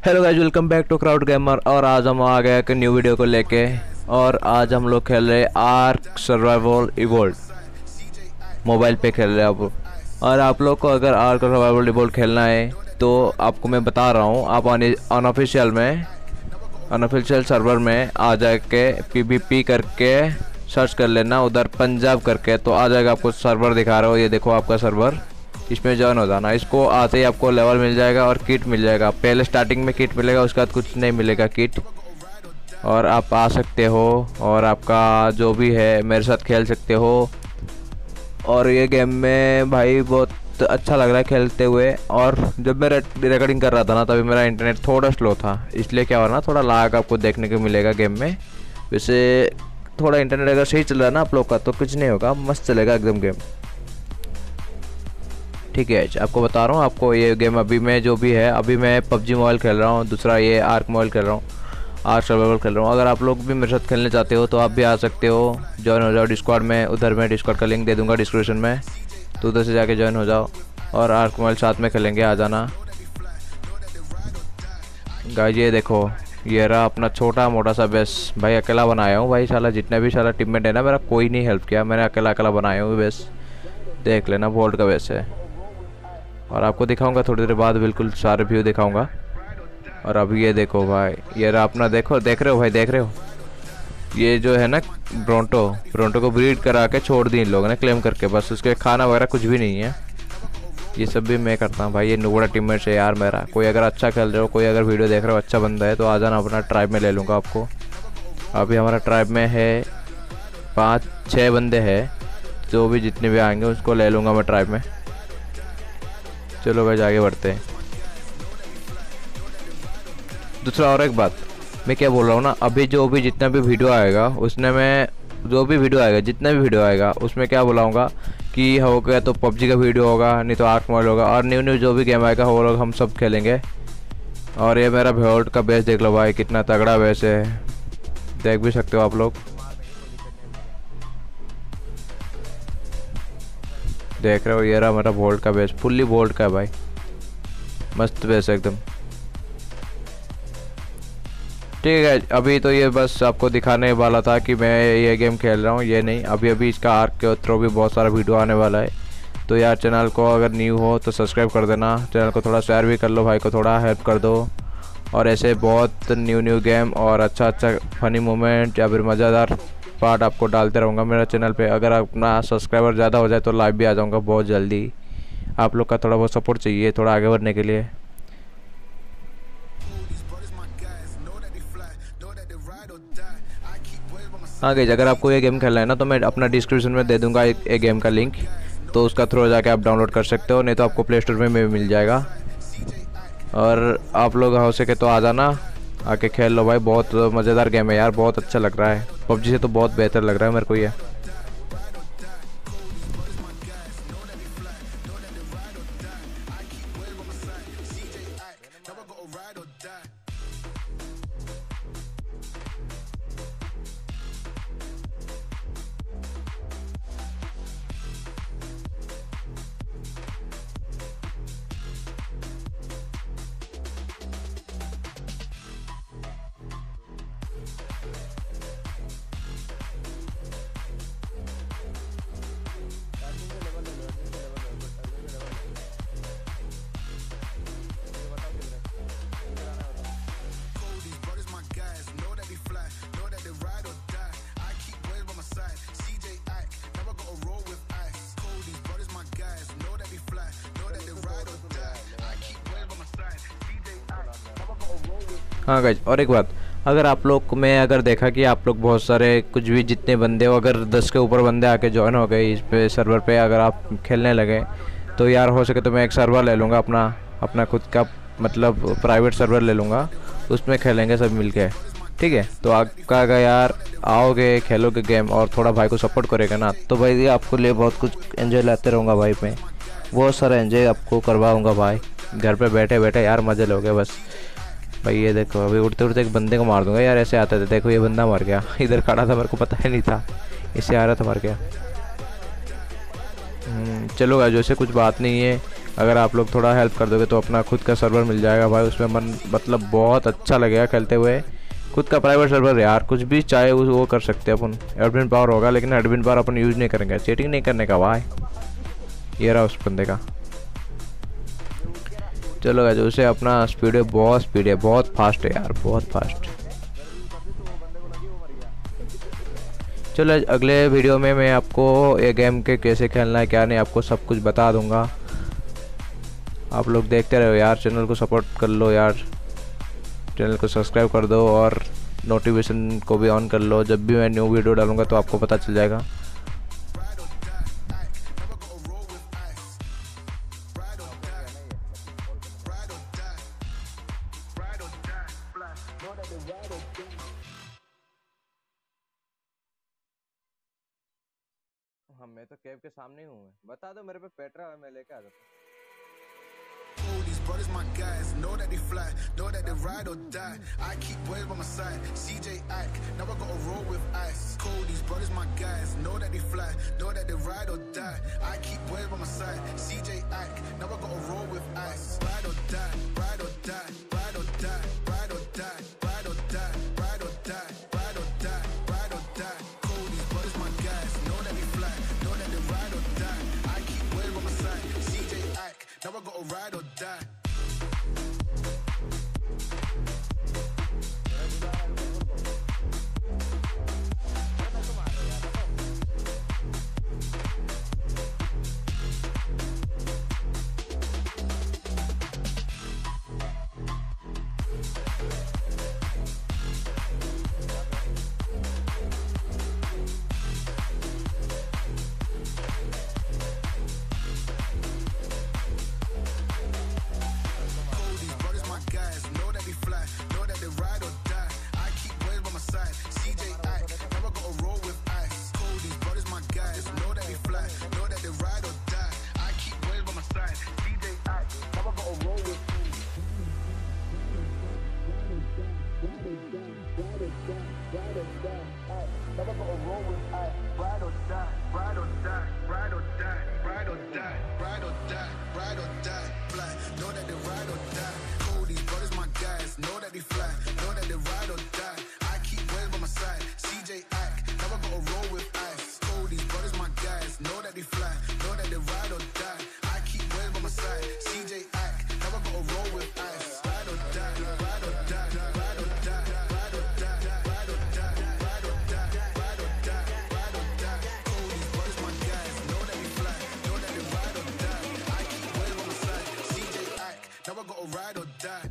Hello guys, welcome back to Crowd Gamer. और आज हम आ गए एक न्यू वीडियो को लेके। और आज हम लोग खेल रहे आर्क सर्वाइवल इवोल्ट, मोबाइल पे खेल रहे हैं अब। और आप लोग को अगर आर्क सर्वाइवल इवोल्ट खेलना है तो आपको मैं बता रहा हूँ, आप अनऑफिशियल सर्वर में आ जाके पीवीपी करके सर्च कर लेना, उधर पंजाब करके तो आ जाएगा। आपको सर्वर दिखा रहा हो, ये देखो आपका सर्वर, इसमें ज्वाइन हो जाना। इसको आते ही आपको लेवल मिल जाएगा और किट मिल जाएगा। पहले स्टार्टिंग में किट मिलेगा, उसके बाद कुछ नहीं मिलेगा किट। और आप आ सकते हो और आपका जो भी है मेरे साथ खेल सकते हो। और ये गेम में भाई बहुत अच्छा लग रहा है खेलते हुए। और जब मैं रिकॉर्डिंग कर रहा था ना, तभी मेरा इंटरनेट थोड़ा स्लो था, इसलिए क्या हो रहा ना, थोड़ा लैग आपको देखने को मिलेगा गेम में। वैसे थोड़ा इंटरनेट अगर सही चल रहा है ना आप लोग का तो कुछ नहीं होगा, मस्त चलेगा एकदम गेम। ठीक है, आपको बता रहा हूँ, आपको ये गेम अभी मैं जो भी है, अभी मैं पबजी मोबाइल खेल रहा हूँ, दूसरा ये आर्क मोबाइल खेल रहा हूँ, आर्क सर्वाइवल खेल रहा हूँ। अगर आप लोग भी मेरे साथ खेलने चाहते हो तो आप भी आ सकते हो, ज्वाइन हो जाओ डिस्कॉर्ड में। उधर मैं डिस्कॉर्ड का लिंक दे दूँगा डिस्क्रिप्शन में, तो उधर से जाके ज्वाइन हो जाओ और आर्क मोबाइल साथ में खेलेंगे, आ जाना गाइस। ये देखो, ये रहा अपना छोटा मोटा सा बेस। भाई अकेला बनाया हूँ भाई, साला जितने भी साला टीममेट है ना, मेरा कोई नहीं हेल्प किया, मैंने अकेला बनाया हूँ बेस। देख लेना, वोल्ट का बेस है। और आपको दिखाऊंगा थोड़ी देर बाद, बिल्कुल सारे व्यू दिखाऊंगा। और अभी ये देखो भाई, ये रहा अपना, देखो, देख रहे हो भाई, देख रहे हो, ये जो है ना ब्रोंटो को ब्रीड करा के छोड़ दी इन लोगों ने क्लेम करके, बस उसके खाना वगैरह कुछ भी नहीं है। ये सब भी मैं करता हूँ भाई। ये नुबड़ा टीममेट है यार मेरा। कोई अगर अच्छा खेल रहे हो, कोई अगर वीडियो देख रहे हो, अच्छा बंदा है तो आ जाना, अपना ट्राइब में ले लूँगा आपको। अभी हमारा ट्राइब में है 5-6 बंदे हैं, जो भी जितने भी आएंगे उसको ले लूँगा मैं ट्राइब में। चलो भाई आगे बढ़ते हैं। दूसरा और एक बात मैं क्या बोल रहा हूँ ना, अभी जो भी जितना भी वीडियो आएगा उसमें मैं जितना भी वीडियो आएगा उसमें क्या बुलाऊंगा कि हो गया तो पबजी का वीडियो होगा, नहीं तो आर्क मोबाइल होगा, और न्यू जो भी गेम आएगा वो लोग हम सब खेलेंगे। और ये मेरा वोल्ट का बेस देख लो भाई, कितना तगड़ा बेस है, देख भी सकते हो आप लोग। देख रहे हो, ये रहा मेरा वोल्ट का बेस, फुल्ली वोल्ट का है भाई, मस्त बेस है एकदम। ठीक है, अभी तो ये बस आपको दिखाने वाला था कि मैं ये गेम खेल रहा हूँ, ये नहीं। अभी इसका आर्क के थ्रू भी बहुत सारा वीडियो आने वाला है। तो यार चैनल को अगर न्यू हो तो सब्सक्राइब कर देना, चैनल को थोड़ा शेयर भी कर लो, भाई को थोड़ा हेल्प कर दो। और ऐसे बहुत न्यू गेम और अच्छा फनी मोमेंट या फिर मज़ेदार पार्ट आपको डालते रहूँगा मेरा चैनल पे। अगर अपना सब्सक्राइबर ज़्यादा हो जाए तो लाइव भी आ जाऊँगा बहुत जल्दी। आप लोग का थोड़ा बहुत सपोर्ट चाहिए थोड़ा आगे बढ़ने के लिए। हाँ गाइस, अगर आपको ये गेम खेलना है ना तो मैं अपना डिस्क्रिप्शन में दे दूँगा एक गेम का लिंक, तो उसका थ्रू जाके आप डाउनलोड कर सकते हो, नहीं तो आपको प्ले स्टोर में मिल जाएगा। और आप लोग हो सके तो आ जाना, आके खेल लो भाई, बहुत मज़ेदार गेम है यार, बहुत अच्छा लग रहा है, पबजी से तो बहुत बेहतर लग रहा है मेरे को ये। हाँ गाइज, और एक बात, अगर आप लोग में अगर देखा कि आप लोग बहुत सारे कुछ भी जितने बंदे हो, अगर 10 के ऊपर बंदे आके ज्वाइन हो गए इस पे सर्वर पे, अगर आप खेलने लगे तो यार हो सके तो मैं एक सर्वर ले लूँगा अपना खुद का, मतलब प्राइवेट सर्वर ले लूँगा, उसमें खेलेंगे सब मिल के। ठीक है, तो आपका अगर यार आओगे खेलोगे गेम और थोड़ा भाई को सपोर्ट करेगा ना, तो भाई आपको लिए बहुत कुछ एंजॉय लाते रहूँगा भाई, मैं बहुत सारा एंजॉय आपको करवाऊँगा भाई, घर पे बैठे बैठे यार मज़े लोगे बस भाई। ये देखो, अभी उड़ते उड़ते एक बंदे को मार दूंगा यार, ऐसे आते थे, देखो ये बंदा मर गया, इधर खड़ा था मेरे को पता ही नहीं था, इससे आ रहा था मर गया। चलो गाइस, जैसे कुछ बात नहीं है, अगर आप लोग थोड़ा हेल्प कर दोगे तो अपना खुद का सर्वर मिल जाएगा भाई। उसमें मन मतलब बहुत अच्छा लगेगा खेलते हुए। खुद का प्राइवेट सर्वर यार, कुछ भी चाहे वो कर सकते हैं अपन। एडमिन पावर होगा लेकिन एडमिन पावर अपन यूज़ नहीं करेंगे, चीटिंग नहीं करने का भाई। ये रहा उस बंदे का। चलो गाइस, उसे अपना स्पीड है, बहुत स्पीड है, बहुत फास्ट है यार, बहुत फास्ट। चलो अगले वीडियो में मैं आपको ये गेम के कैसे खेलना है क्या नहीं आपको सब कुछ बता दूंगा। आप लोग देखते रहो यार, चैनल को सपोर्ट कर लो यार, चैनल को सब्सक्राइब कर दो और नोटिफिकेशन को भी ऑन कर लो। जब भी मैं न्यू वीडियो डालूंगा तो आपको पता चल जाएगा। हाँ, मैं तो कैब के सामने ही हूँ। बता दो मेरे पे पेट्रा है, मैं लेके आ जाता हूँ। These brothers my guys, know that they fly, know that they ride or die. I keep boys by my side, CJ Ack, now I gotta roll with ice. Cold, these brothers my guys, know that they fly, know that they ride or die. I keep boys by my side, CJ Ack, now I gotta roll with ice. Ride or die, ride or die, ride or die, ride or die, ride or die, ride or die, ride or die, ride or die. Cold, these brothers my guys, know that they fly, know that they ride or die. I keep boys by my side, CJ Ack, now I gotta ride or die. Ride or die.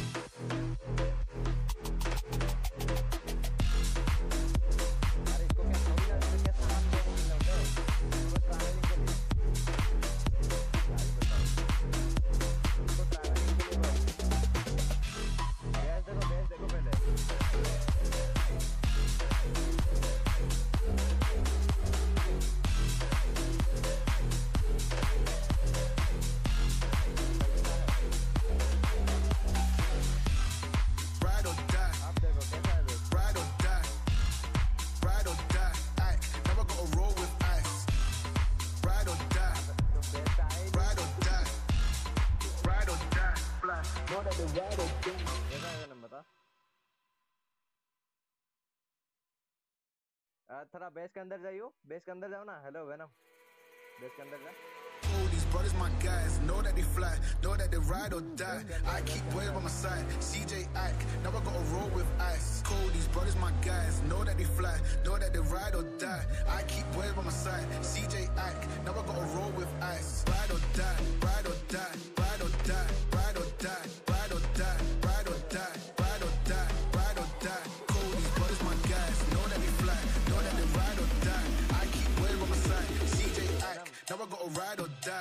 थोड़ा base के अंदर जाइयो, base के अंदर जाओ ना। Hello venom, base के अंदर जा। These brothers my guys, know that they fly, know that they ride or die. I keep boys by my side, CJ Ack, now I gotta roll with ice. Cold, these brothers my guys, know that they fly, know that they ride or die. I keep boys by my side, CJ Ack, now I gotta roll with ice. Ride or die, ride or die, ride or die, ride or die, ride or die, ride or die, ride or die, ride or die. Cold, these brothers my guys, know that they fly, know that they ride or die. I keep boys by my side, CJ Ack, now I gotta ride or die.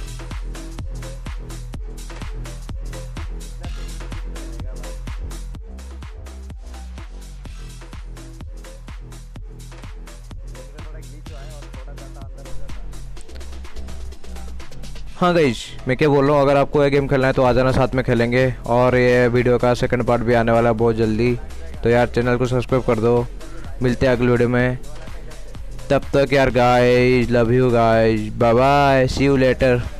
हाँ guys, मैं क्या बोल रहा हूँ, अगर आपको ये game खेलना है तो आ जाना, साथ में खेलेंगे। और ये वीडियो का सेकंड पार्ट भी आने वाला है बहुत जल्दी, तो यार चैनल को सब्सक्राइब कर दो। मिलते हैं अगले वीडियो में, तब तक यार guys, love you guys, bye bye, see you letter.